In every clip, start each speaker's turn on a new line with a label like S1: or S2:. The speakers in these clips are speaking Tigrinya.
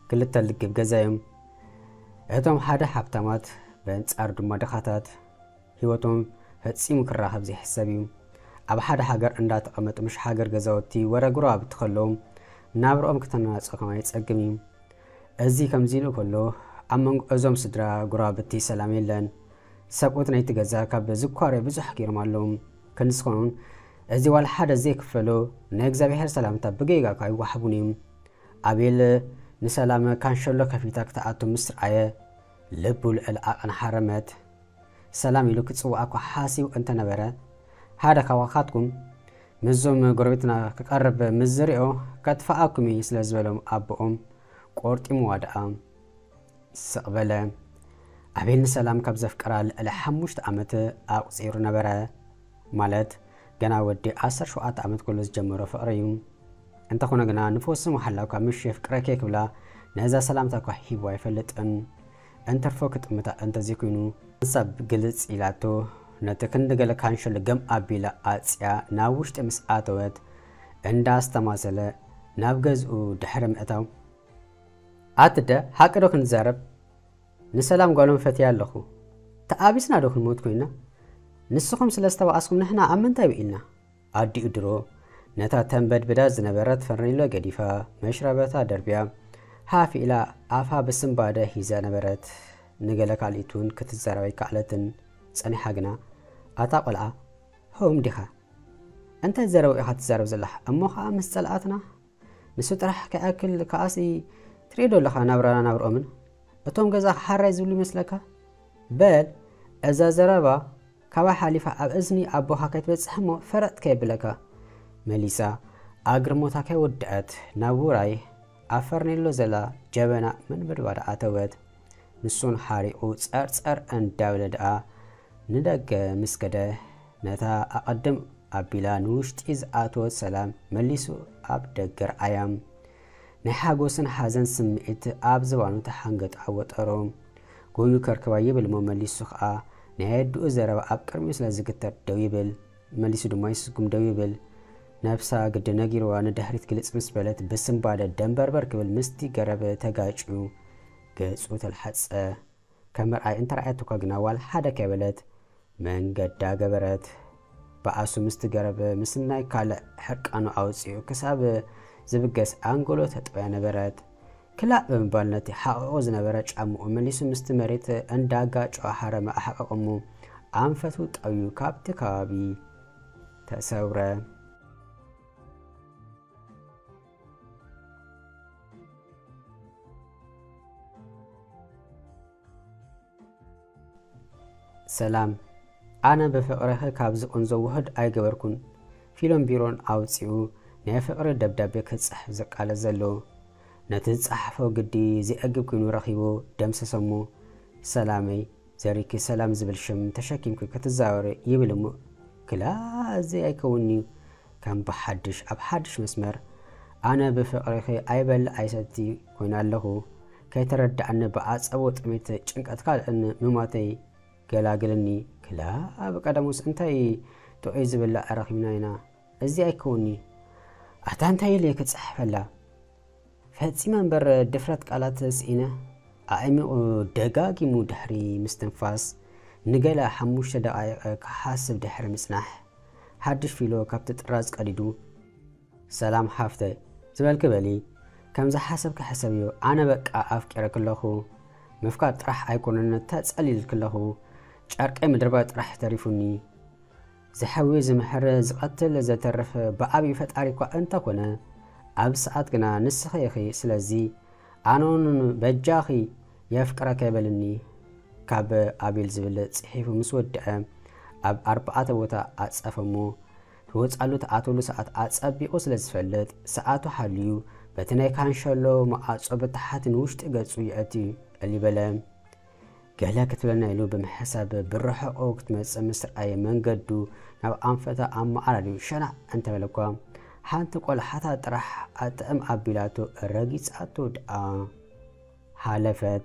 S1: ክልተ ልግብ ገዛዮም እቶም ሓደ ሓብታማት በንጻር ድማ ደኻታት ህይወቶም ፈጺሙ ክራኸብ ዘይሕሰብ እዩ ኣብ ሓደ ሃገር እንዳተቐመጡ ምሽ ሃገር ገዛውቲ ወረግሮ ኣብ ትኸሎም ናብርኦም ከተናጽኦ ከማ ይጸግም እዩ እዚ ከምዚ ኢሉ ከሎ ኣብ መንጎ እዞም ስድራ ጉራብቲ ሰላም የለን ሰብኡት ናይቲ ገዛ ካብ ዝኳረ ብዙሕ ገይሮም ኣለዎም ክንስኾኑን እዚ ዋላ ሓደ ዘይክፈሎ ናይ እግዚአብሔር ሰላምታ ብገይጋ ካይዋሕቡን እዮም ኣቤል ንሰላም ካንሸሎ ከፊታ ክትኣቱ ምስርአየ ልቡ ልዕል ኣቕን ሓረመት ሰላም ኢሉ ክጽዋዕ እኳ ሓሲቡ እንተነበረ ሓደ ካዋኻትኩም ምዞም ጎረቤትና ክቐርብ ምዝሪኦ ከጥፋኣኩም እዩ ስለ ዝበሎም ኣቦኦም ቆርጢሙ ዋድኣ ስቕበለ ኣቤል ንሰላም ካብ ዘፍቀራ ልዕሊ 5 ዓመት ኣቝፂሩ ነበረ ማለት ገና ወዲ 17 ዓመት ኩሉ ዝጀመሮ ፍቕሪ እዩ እንተኾነ ግና ንፎስሙ ሓላውካ ምሽ የፍቅረከ ክብላ ነዛ ሰላምታ እኳ ሂቡ ኣይፈልጥን እንተርፎ ክጥምታ እንተዘይኮይኑ ንሳብ ግልጽ ኢላቶ ነቲ ክንደገለ ካንሸሎ ገም ኣቢላ ኣጽያ ናብ ውሽጢ ምስ ኣተወት እንዳስተማሰለ ናብ ገዝኡ ድሕሪ ምእታው ኣትደ ሓቅዶ ክንዛረብ ንሰላም ጓሎም ፈትያ ኣለኹ ተኣቢስና ዶ ክንሞት ኮይና ንስኹም ስለስተባኣስኩም ንሕና ኣብ ምንታይ ብኢልና ኣዲኡ ድሮ ነታ ተንበድብዳ ዝነበረት ፈርኔሎ ገዲፋ መሽረበታ ደርቢያ ሃፍ ኢላ ኣፋ በስምባደ ሂዛ ነበረት ንገለ ካልኢቱን ክትዛረበይ ካዕለትን ጸኒሓ ግና ኣታ ቆልዓ ሆም ዲኻ እንታይ ዘረቡ ኢኻ ትዛረብ ዘላሕ እሞ ከዓ ምስ ጸልኣትና ንሱ ጥራሕ ከኣክል ከኣሲ ትሪዶ ለኻ ናብራና ናብርኦምን እቶም ገዛ ሓራይ ዝብሉ ይመስለካ በል እዛ ዘረባ ካባ ሓሊፋ ኣብ እዝኒ ኣቦኻ ከይትበጽሕ እሞ ፈረጥ ከየብለካ መሊሳ ኣግርሞታ ከይወድአት ናብ ውራይ ኣብ ፈርኔሎ ዘላ ጀበና መንበድባዳ ኣተወት ንሱን ሓሪቑ ጸርጸር እንዳብለ ደኣ ንደገ ምስ ከደ ነታ ኣቐድም ኣቢላ ንውሽጢ ዝኣተወት ሰላም መሊሱ ኣብ ደገ ረኣያም ናይ ሓጎስን ሓዘን ስምዒት ኣብ ዝባኑ ተሓንገጥ ኣወጠሮም ጎኑ ከርክባ ይብል ሞ መሊሱ ከዓ ናይ ኣድኡ ዘረባ ኣብ ቅድሚኡ ስለ ዝግተር ደው ይብል መሊሱ ድማ ይስጉም ደው ይብል ነብሳ ግድ ነጊርዋ ንድሕሪት ግልጽ ምስ በለት ብስምባደ ደንበርበር ክብል ምስቲ ገረበ ተጋጭዩ ገጹ ተልሓጸ ከመርኣይ እንተረኣየት እኳ ግና ዋል ሓደ ከበለት መንገዳ ገበረት በኣሱ ምስቲ ገረበ ምስናይ ካልእ ሕርቃኑ ኣውፂኡ ክሳብ ዝብገስ ኣንጎሎ ተጥበያ ነበረት ክላእ ብምባል ነቲ ሓቕቑ ዝነበረ ጫምኡ መሊሱ ምስቲ መሬት እንዳጋጮ ሓረመ ኣሓቐቐሙ ኣንፈቱ ጠብዩ ካብቲ ከባቢ ተሰውረ ሰላም ኣነ በፍቕረኸ ካብ ዝቕንዞ ውህድ ኣይገበርኩን ፊሎም ቢሮን ኣውፂኡ ናይ ፍቕሪ ደብዳቤ ክጽሕፍ ዘቃለ ዘሎ ነቲ ዝጸሓፈ ግዲ ዘይአግብ ኮይኑ ረኺቦ ደምሰሰሙ ሰላመይ ዘሪኪ ሰላም ዝብል ሽም ተሸኪምኩ ክትዛወረ ይብል እሞ ክላ እዚ ኣይከውኒ ከም ብሓድሽ ኣብ ሓድሽ መስመር ኣነ ብፍቕሪኸ ኣይበልዕ ኣይሰቲ ኮይኑ ኣለኹ ከይተረዳእኒ ብኣጸቦ ጥሜት ጭንቀት ካልእን ምማተይ ገላግልኒ ክላ ብቀደሙስ እንታይ ጥዑይ ዝብላዕ ረኺብና ኢና እዚ ኣይከውኒ ኣታ እንታይ ኢለ ክጽሕፈላ ፈጺመ እምበር ድፍረት ቃላት ስኢነ ኣእሚቑ ደጋጊሙ ድሕሪ ምስትንፋስ ንገለ 5 ደቓይቕ ክሓስብ ድሕሪ ምጽናሕ ሓድሽ ፊሎ ካብቲ ጥራዝ ቀዲዱ ሰላም ሓፍተይ ዝበልክ በሊ ከምዚ ሓሰብክ ሕሰብዮ ኣነ በቃ ኣፍቂረ ከለኹ ምፍቃድ ጥራሕ ኣይኮነን ተጸሊል ከለኹ ጨርቀይ ምድርባ ጥራሕ ተሪፉኒ ዝሐዊ ዝምሕር ዝቐትል ዘተርፍ ብዓብዪ ፈጣሪ እኳ እንተኾነ ኣብ ሰዓት ግና ንስኺ ኢኺ ስለዚ ኣኖን በጃኺ የፍቅረከ ይበልኒ ካብ ኣቤል ዝብል ጽሒፉ ምስ ወድአ ኣብ 4 ቦታ ኣጸፈሞ ትወጻሉ ተኣተሉ ሰዓት ኣጸቢቑ ስለ ዝፈልጥ ሰዓቱ ሓልዩ በቲ ናይ ካንሸሎ መዓጾ ብታሕትን ውሽጢ ገጹ ይእቲ እሊበለ ገለ ክትብለና ኢሉ ብምሕሳብ ብርሕቆ ክትመጽእ ምስ ረኣየ መንገዱ ናብ ኣንፈታ ኣመዓራርዩ ሸናዕ እንተበለኳ ሓንቲ ቆልሓታ ጥራሕ ኣጥዕም ኣቢላቶ ረጊጻቶ ደኣ ሓለፈት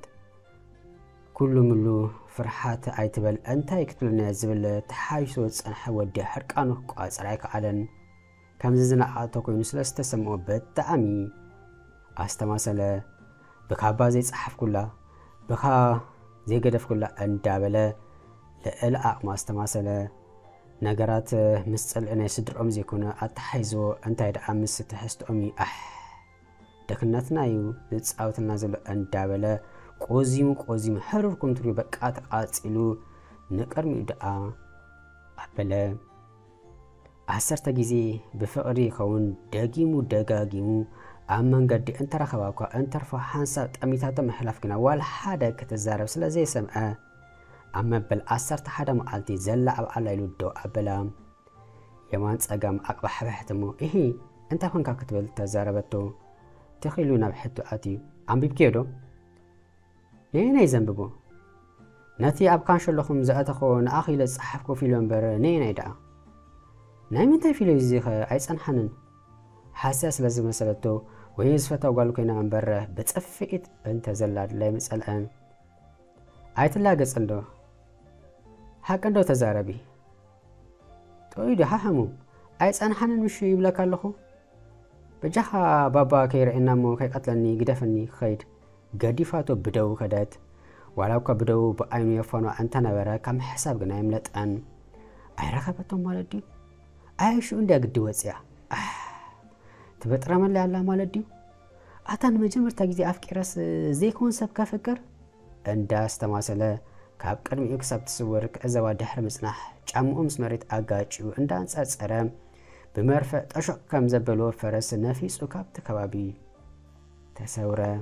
S1: ኩሉ ምሉ ፍርሓት ኣይትበል እንታይ ክትብለና ዝብል ተሓይሶ ጸንሐ ወዲ ሕርቃኑ ቋጽር ኣይከኣለን ከምዚ ዝነዓቶ ኮይኑ ስለ ዝተሰምዖ ብጣዕሚ ኣስተማሰለ بكابا زي صحف كلها بخا زي قدف كلها اندابله لألأق ما استماسله نجارات مسأل أنا يصدر أمزي كنا أتحيزو أنت إذا أمس تحست أمي دكناتنا يو نتصاوت النازل اندابله قوزيم حرركم تري بقات قاصلو نقرمي دعا أبلا عسرت جزي بفقري خون داجيمو داجاجيمو أمن قد أنت رخواكوا أنت رفع حنسا أميتات محلفكنا ولا حدا كتزارب سلا زي سمعه أما بالعسرت حدا مقالتي زلا أو على يلودو أبلا يمان تساقام أقبح بحتمو إيه أنت كنكا كتبل تزاربتو تخيلونا بحتو آتي عم بيبكيدو نينا يزنببو ناتي أبقان شلوخم زأتخو نأخي لصحفكو في الوانبر نينا يدعا نايمين تاي فيلو يزيخ عيس أنحنن حاساس لازم مسألتو ويزفتا وقالو كينا انبر بتصفئت انت زلاد لا مسأل أن عيت الله قص اندو حق اندو تزاربي تويدو ححمو عيس أنحنن مش يبلاك اللخو بجاها بابا كير إنامو كي قتلني قدفني خيد قديفاتو بدو كدات ولو كبدو بأينو يفانو أنت نبرا كم حساب قنا يملت أن أي رخبتو مالديو أي شو اندي قدو وزيا تبترى من اللي الله مالديو أتان مجمر تاقزي أفكيرس زي كونسب كفكر اندا استماسله كاب قدمي يكسب تصور كأزوا دحر مصنح جامو مسمريت أقاجيو اندا انصصرم بمرفق تشق كم زبلو فرس نفيس وكاب تكبابي تسوره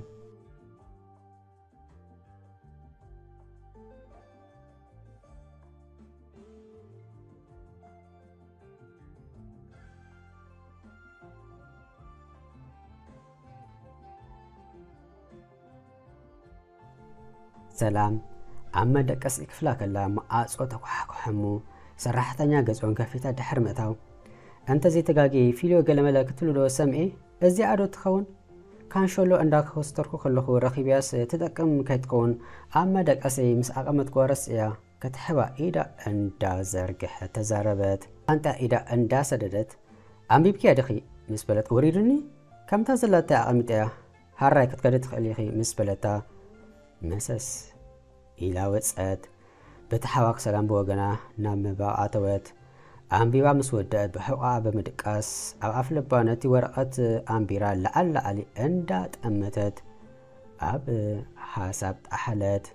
S1: سلام عما دقس إكفلا كلا ما أصوت تقحقحمو سرحتنيا قصون كفيتا دحر مأتاو أنت زي تقاقي فيليو قلملا كتلو سمعي أزي عدو تخون كان شولو عندك خوستركو خلقو رخيبياس تدقم كيتكون عما دقسي مس أقامت قوارس إيا كتحبا إيدا أندا زرقح تزاربت أنت إيدا أندا سددت عم بيبكي أدخي مسبلت أوريدني كم تزلت أقامت إيا هاراي كتقدت خليخي مسبلتا مسس إلى وصأت بتحواق سلام بوغنا نام مباعاتوات أمبيبا مسودات بحقا بمدقاس أو أفلبانتي ورقات أمبيرا لألا علي اندات أمتت أب حاسبت أحلت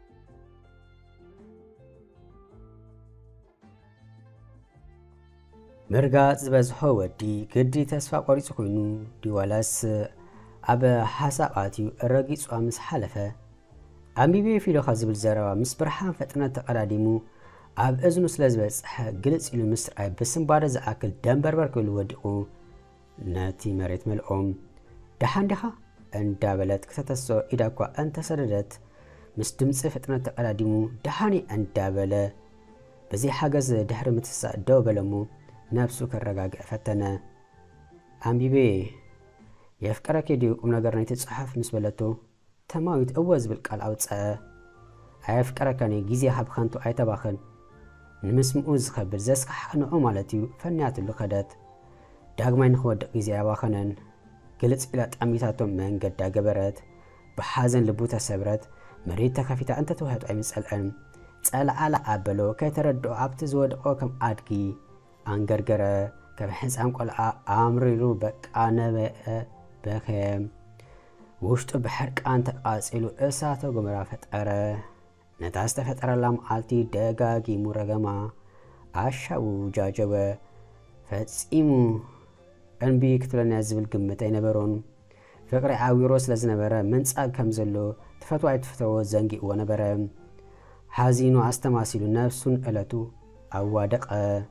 S1: مرقات زبزحو ودي قدي تسفا قريسو كوينو دي والاس أب حاسباتيو الرقيس وامس حلفة أمبيبي فيلو خازبل زراوا مس برحان فتنة تقراديمو أب إذنو سلازبصح قلص إلو مصر أي بسم بارا زأكل دنبربر كلو ودقو ناتي مريت ملقوم دحان دخا اندا بلت كتتسو إداكوا أنت سردت مس دمص فتنة تقراديمو دحاني اندا بلا بزي حاجز دحر متسا دو بلمو نفسو كالرقاق فتنة أمبيبي يفكرك يديو قم نقرني تتصحف مس بلتو تماويت أوز بالقال أوتصأ أيفكركني جيزي حب خانتو أيتباخن نمسمعو زخبر زسك حقنعو مالتيو فنيات اللو خدات داقماي نخود جيزي أباخنن قلت إلا تأميتاتو من قد قبرت بحازن لبوتا سبرت مريد تخفيتا أنت توهد أي مسألة تسأل على أبلو كي تردو عبتز ودقو كم آدكي أنقرقرة كبحنس أمقل أمريرو بك أنا بخيم وشتو بحرق أنت قاسلو إساتو قمرا فتقرة نتاست فتقرة لام عالتي دقاقي مرقما عشاو جاجوة فتسيمو أنبي كتلنا يزبل قمتي نبرون فقري عاويروس لزنبرا منساق كمزلو تفتو عيد فتو زنقي ونبرا حازينو عستماسيلو نفسون ألتو أوادق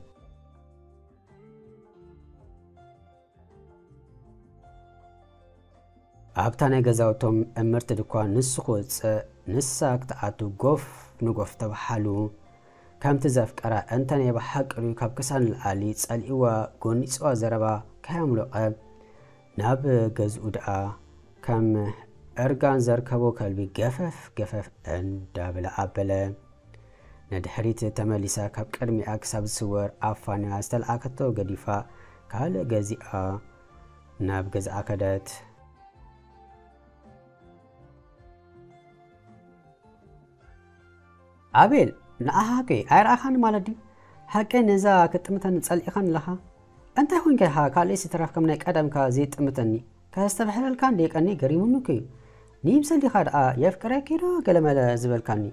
S1: أبتاني غزاوتهم أمرت دكوان نسخوت نساك تقاتو قوف نقوف تبحالو كم تزافك أرى أنتاني بحق ريو كابكسان العالي تسأليوا قوني سوا زربا كاملو قب ناب غزو دعا كم أرغان زركبو كالبي قفف اندابلا أبلا ندحريت تماليسا كاب كرمي أكساب سور أفاني أستل أكتو قديفا كال غزيئا ناب غز أكدت ኣቤል ንኣሃከ ኣይረኣኻን ማለት ድዩ ሓቀ ነዛ ክትጥምተን ጸሊእኻን ኣለኻ እንታይ ኮንከ ኢኻ ካልእ ዝተረፍከም ናይ ቀደምካ ዘይጥምተኒ ከስተብሕለልካ እንደቀኒ ገሪሙንከ እዩ ንይምሰሊኻ ደኣ የፍቅረኪ ዶ ገለመለ ዝበልካኒ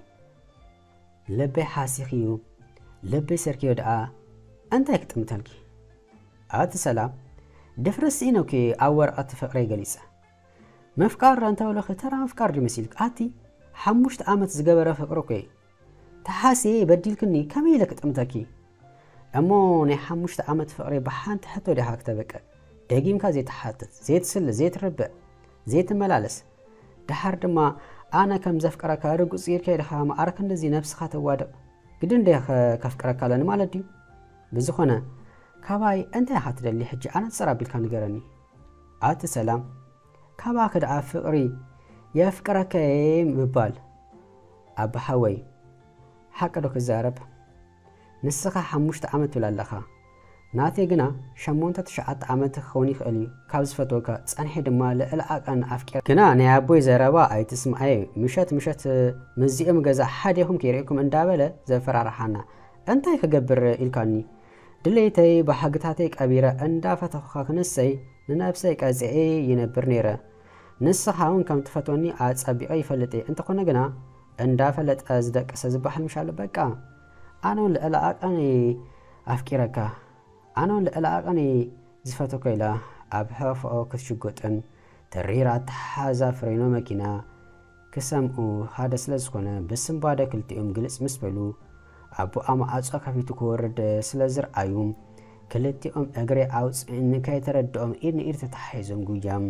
S1: ልበይ ሓሲኽ እዩ ልበይ ሰርኪዮ ደኣ እንታይ ክትጥምተልኪ ኣቲ ሰላም ድፍረስ ኢነውኪ ኣብ ወረቐት ፍቕረይ ገሊጸ መፍቃር እንተብለኺ ተራ መፍቃር ድመሲልክ ኣቲ 5 ዓመት ዝገበረ ፍቕሪ ኮ ተሓሲ በዲልክኒ ከመይ ኢለ ክጥምተኪ እሞ ናይ 5 ዓመት ፍቕሪ ብሓንቲ ሕቶ ዲኻ ክተበቀ ደጊምካ ዘይተሓትት ዘይትስለ ዘይትርብዕ ዘይትመላለስ ድሓር ድማ ኣነ ከም ዘፍቅረካ ርጉፅ ጌርካ ኢልኻ ማዕረክ እንደዚ ነፍስኻ ተዋድቕ ግድ እንደ ከፍቅረካ ኣለኒ ማለት ድዩ ብዝኾነ ካባይ እንታይ ኢኻ ትደሊ ሕጂ ኣነ ትሰራቢልካ ንገረኒ ኣቲ ሰላም ካባ ክድኣ ፍቕሪ የፍቅረከ ምባል ኣባሓወይ ሓቂ ዶ ክዛረብ ንስኻ 5 ዓመት ትብል ኣለኻ ናተይ ግና 8-9 ዓመት ክኸውን ይኽእል እዩ ካብ ዝፈትወካ ጸንሒ ድማ ልዕሊ ዓቐን ኣፍቂር ግና ናይ ኣቦይ ዘረባ ኣይትስምዐየ ምሸት ምዚኦም ገዛ ሓደኹም ከይርኢኩም እንዳበለ ዘፈራርሓና እንታይ ክገብር ኢልካኒ ድሌተይ ብሓግታተይ ቀቢረ እንዳፈተኹኻ ክንሰይ ንነፍሰይ ቀፂዐ ይነብር ነይረ ንስኻ እውን ከም ትፈትወኒ ኣጸቢቐ ይፈልጥ እንተኾነ ግና እንዳፈለጠ ዝደቀሰ ዝበሃል ምሻለ በቃ ኣነ እውን ልዕሊ ዓቐን ኣፍቂረካ ኣነ እውን ልዕሊ ዓቐን ዝፈተኮ ኢላ ኣብ ሕፍኦ ክትሽጎጥን ተሪራ ተሓዛ ፍሬኖ መኪና ክሰምዑ ሓደ ስለ ዝኾነ ብስምባደ ክልቲኦም ግልጽ ምስ በሉ ኣቦኣ ማዕጾ ከፊቱ ክወርድ ስለ ዝረኣዩ ክልቲኦም እግሪ ኣውፅዕን ከይተረድኦም ኢድ ንኢድ ተተሓሒዞም ጉያም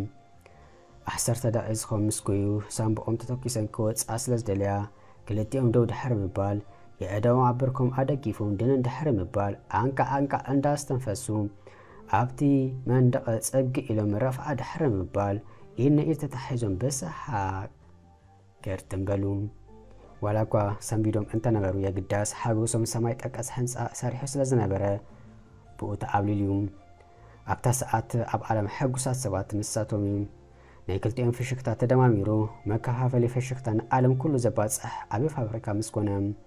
S1: 10 ደቂቃ ዝኸውን ምስ ጎዩ ሳምቦኦም ተተኪሰን ክወፅኣ ስለ ዝደለያ ክልቲኦም ደው ድሕሪ ምባል የእደዎም ኣብርኮም ኣደጊፎም ድንን ድሕሪ ምባል ኣንቃ እንዳስተንፈሱ ኣብቲ መንደቕ ፀጊ ኢሎም ረፍዓ ድሕሪ ምባል ኢድ ንኢድ ተተሓሒዞም ብሰሓቅ ገርትንበሉ ዋላ እኳ ሰንቢዶም እንተነበሩ የግዳስ ሓጎሶም ሰማይ ጠቀስ ህንፃ ሰሪሑ ስለ ዝነበረ ብኡ ተኣብሊሉ እዩ ኣብታ ሰዓት ኣብ ዓለም ሕጉሳት ሰባት ምሳቶም እዩ ናይ ክልቲኦም ፍሽክታ ተደማሚሩ መከፋፈሊ ፍሽክታ ንዓለም ኩሉ ዘባፅሕ ዓብዪ ፋብሪካ ምስ ኮነ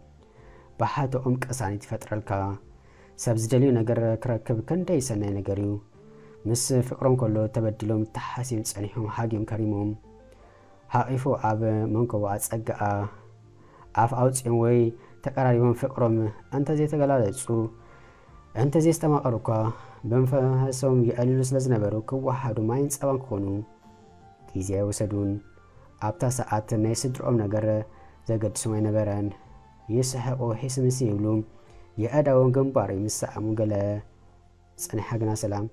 S1: ብሓተኦም ቅሳኒት ይፈጥረልካ ሰብ ዝደልዩ ነገር ክረክብ ክንደይ ሰናይ ነገር እዩ ምስ ፍቅሮም ከሎ ተበዲሎም ተሓሲም ፀኒሖም ሃጊዮም ከሪሞም ሓቂፉ ኣብ መንከቡ ኣፀግኣ ኣፍ ኣውፅኦም ወይ ተቀራሪቦም ፍቅሮም እንተ ዘይተገላለጹ እንተ ዘይስተማቐሩ እኳ በመንፈሶም ይዕልሉ ስለ ዝነበሩ ክወሓዱ ማይን ፀባን ክኾኑ ጊዜ ኣይወሰዱን ኣብታ ሰዓት ናይ ስድሮኦም ነገር ዘገድሶም ኣይነበረን ይስሕቁ ሒስምስ ይብሉ የእዳውን ግንባር ይምስኣሙ ገለ ፀኒሓ ግና ሰላም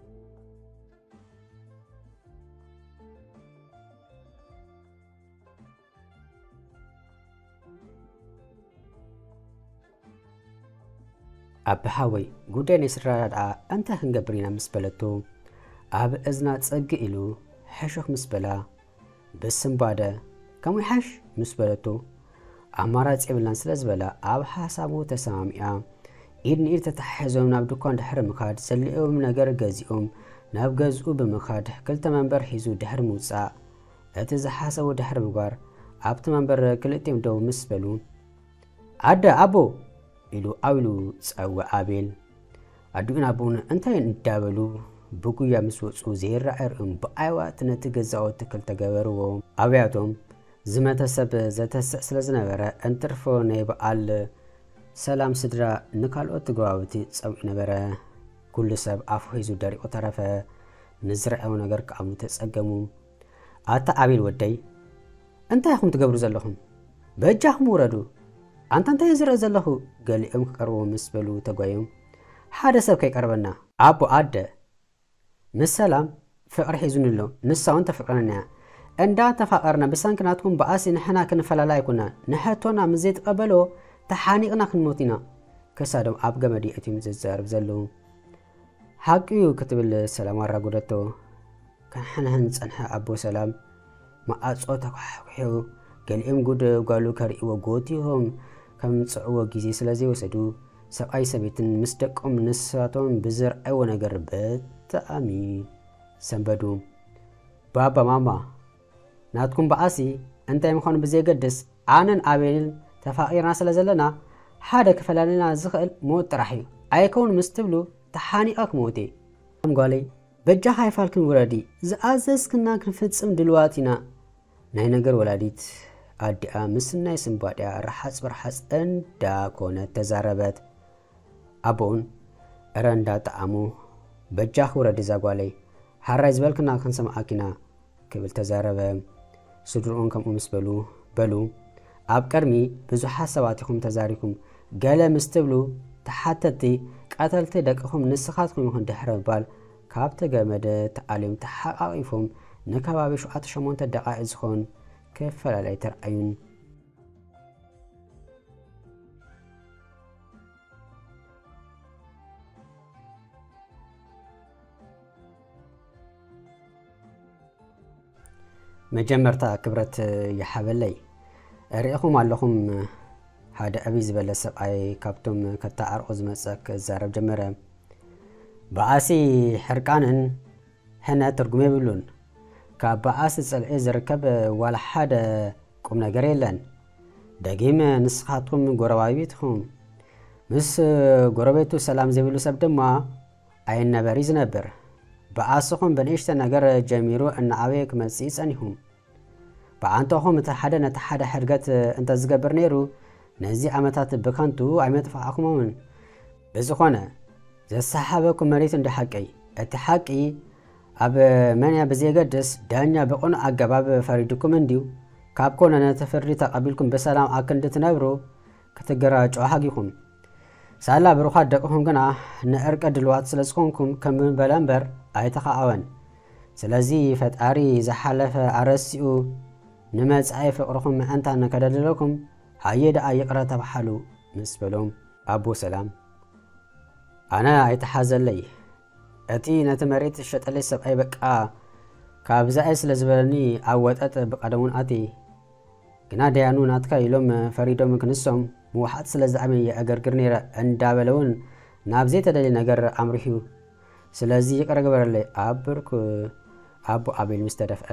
S1: ኣባሓወይ ጉዳይ ናይ ስድራ ደኣ እንታይ ክንገብር ኢና ምስ በለቶ ኣብ እዝና ፀጊ ኢሉ ሕሹኽ ምስ በላ ብስምባደ ከምኡ ሓሽ ምስ በለቶ ኣማራፂ የብላን ስለ ዝበላ ኣብ ሓሳቡ ተሰማሚኣ ኢድ ንኢድ ተተሓሒዞም ናብ ድኳን ድሕሪ ምኻድ ዘልኦም ነገር ገዚኦም ናብ ገዝኡ ብምኻድ ክልተ መንበር ሒዙ ድሕሪ ምውፃእ እቲ ዝሓሰቡ ድሕሪ ምግባር ኣብቲ መንበር ክልቲኦም ደው ምስ በሉ ኣደ ኣቦ ኢሉ ኣውሉ ፀውዕ ኣቤል ኣዲኡን ኣቦን እንታይ እንዳበሉ ብጉያ ምስ ወፁ ዘይረኣዩም ብኣይዋት ነቲ ገዛውቲ ክልተ ገበርዎ ኣብያቶም ዝመተሰብ ዘተስዕ ስለ ዝነበረ እንትርፎ ናይ በዓል ሰላም ስድራ ንካልኦት ተግባብቲ ፀውዒ ነበረ ኩሉ ሰብ ኣፉ ሒዙ ደሪቑ ተረፈ ንዝረአዩ ነገር ከኣምኑ ተፀገሙ ኣታ ኣቤል ወደይ እንታይ ኢኹም ትገብሩ ዘለኹም በእጃኹም ውረዱ አንተ እንታይ ዝረአ ዘለኹ ገሊኦም ክቀርቡ ምስ በሉ ተጓዮም ሓደ ሰብ ከይቀርበና ኣቦ ኣደ ምስ ሰላም ፍቅሪ ሒዙንሎ ንሳውን ተፍቅረና እንዳ ተፋቀርና ብሳንክናትኩም በኣሲ ንሕና ክንፈላላ ይኩና ንሕቶና ምዘይ ተቀበሎ ተሓኒቕና ክንሞቲና ከሳዶም ኣብ ገመድ እቲም ዝዛረብ ዘለዉ ሓቂዩ ክትብል ሰላም ኣራጉደቶ ከሕንህን ፀንሐ ኣቦ ሰላም ማዓጾ ተኳሕኩሑ ገሊኦም ጉድ ጓሉ ከርእይዎ ጎቲሆም ከም ፅዕዎ ጊዜ ስለዘይወሰዱ ሰብኣይ ሰበይትን ምስ ደቆም ንሳቶም ብዝርአይዎ ነገር ብጣዕሚ ሰንበዱ ባባ ማማ ናትኩም በኣሲ እንታይ ምዃኑ ብዘይገድስ ኣነን ኣቤልን تفاقيرنا سلازلنا حدا كفلاننا زخل موت راحي أيكون مستبلو تحانيقك موتي أم قالي بجا هاي فالكن ولادي زأزز كنا كنفتسم دلواتنا ناي نقر ولاديت أدي آمسنا يسنبادي رحص برحص اندا كونت تزاربت أبون أرندا تأمو بجا ولادي زاقوالي حرايز بالكنا كنسم آكينا كبل تزاربه سدرون كم أمسبلو بلو أب كرمي بزو حساباتكم تزاريكم قال مستبلو تحتتي قتلت دقهم نسخاتكم يكون دحر بال كابت جمد تعلم تحققيفهم نكبابي شو أتشمون تدقائق زخون كيف فلا لا ترأيون مجمرتا كبرت يحبلي رئيكم علىكم هذا أبي زبالة سبعي كابتم كتاعر أزمسك زارب جمرة بعاسي حركانن هنا ترجمي بلون كبعاسي الإز ركب ولا حدا قمنا جريلن دقيم نسخاتكم قربايبيتكم مس قربيتو سلام زبلو سبدما أين بريز نبر بعاسكم بنيشت نجر جميرو أن عويك مسيس أنهم بعنتهم تحدا نتحدا حرقت أنت زجبر نيرو نزي عمتات بكانتو عمت فعكم من بزخانة زي الصحابكم مريت عند حقي التحقي أب مني بزي قدس دانيا بقون أجباب فريدكم انديو كابكون أنا تفرّي تقابلكم بسلام أكند تنبرو كتجرّج أحقيكم سألا بروخات دقهم جنا نأرك دلوقت سلسكونكم كم بلامبر أيتخاون سلازي فتأري زحلف عرسيو نمز عيف أرخم أنت أنا كدللكم هيدا أيقرأ تبحلو مسبلهم أبو سلام أنا أيتحازل لي أتي نتمريت الشت اللي سب أي بقى كابزايس لزبلني عودت بقدمون أتي كنا ديانو ناتكا يلوم فريدو مكنسهم موحد سلازعمي أجر قرنيرا أندابلون نابزيت دلي نجر أمريو سلازي يقرأ قبر لي أبركو أبو أبي المستدف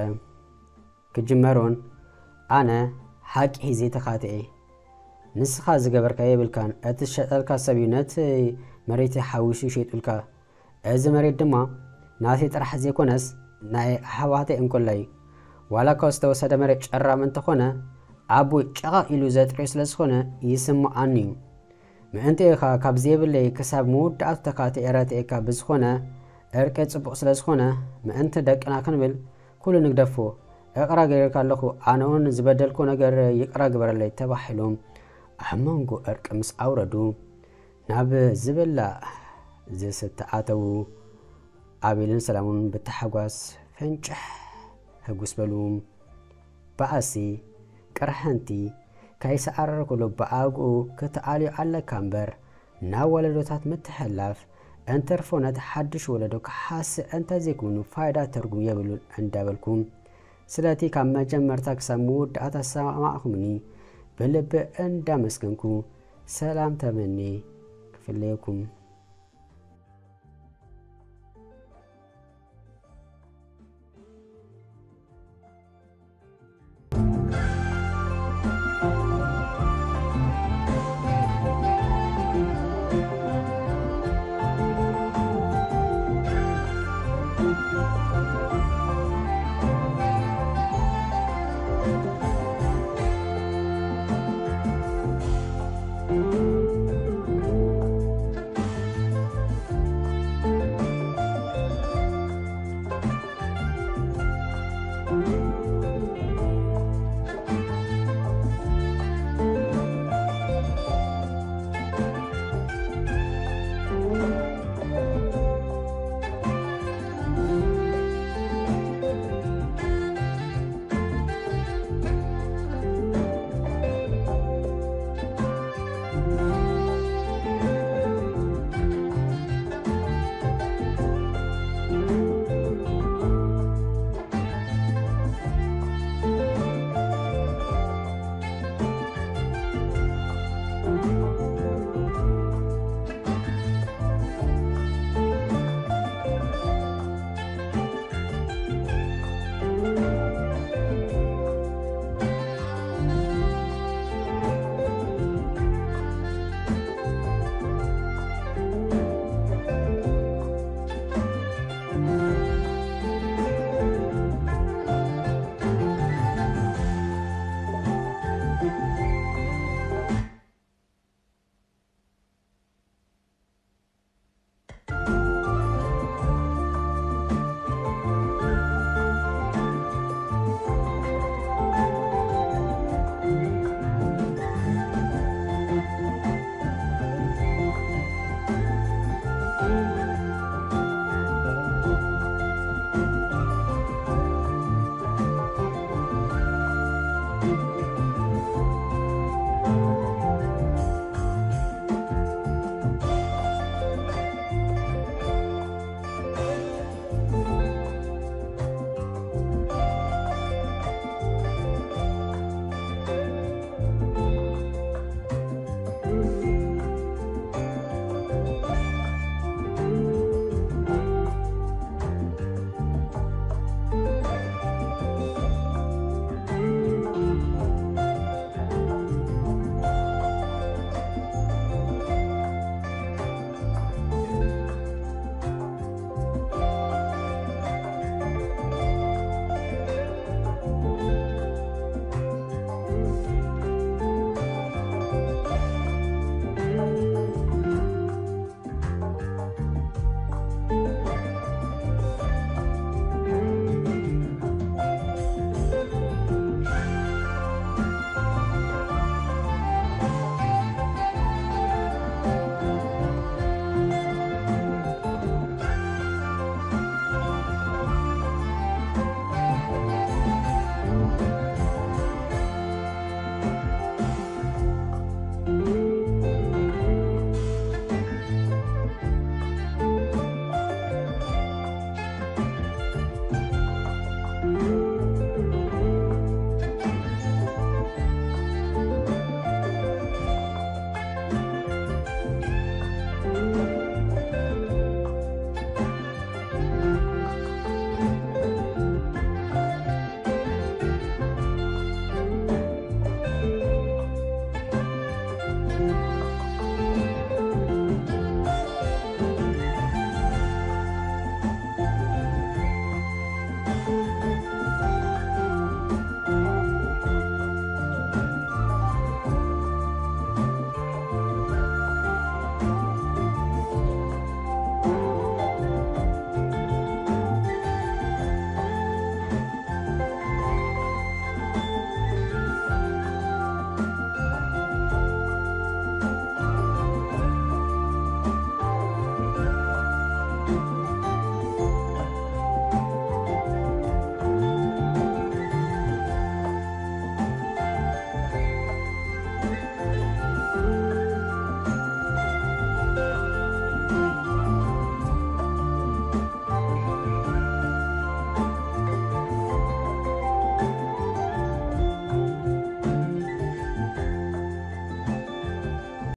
S1: كجمرون أنا حق هزي تخاتئي نسخة زقبر كايبل كان أتشتلك سبيونات مريت حوشي شيتلك أز مريت دما ناسي ترح زي كونس ناي حواتي انكل لي ولا كوستو سد مريت شرا من تخونه أبو شغا إلو زات رسلس خونه يسمى عنيو ما أنت كابزي باللي كسب مود أتكاتي إراتي كابز خونه أركت سبق سلس خونه ما أنت دك أنا كنبل كل نقدفو اقرا غير كالخو أنا زبدلكو نجر يقرا قبر لي تبحلهم أحمانكو أركمس أوردو ناب زبلا زي ستعاتو عابلين سلامون بالتحقواس فنجح هقوس بلوم بأسي كرحنتي كايس أرركو لبعاقو كتعالي على كامبر نا ولدوتات متحلاف انترفونات حدش ولدوك حاس انت زيكونو فايدة ترقو يبلون اندابلكم سلاتي كاما جمرتاك سمود دعاتا سامعكمني بلب اندا مسكنكو سلام تمني كفليكم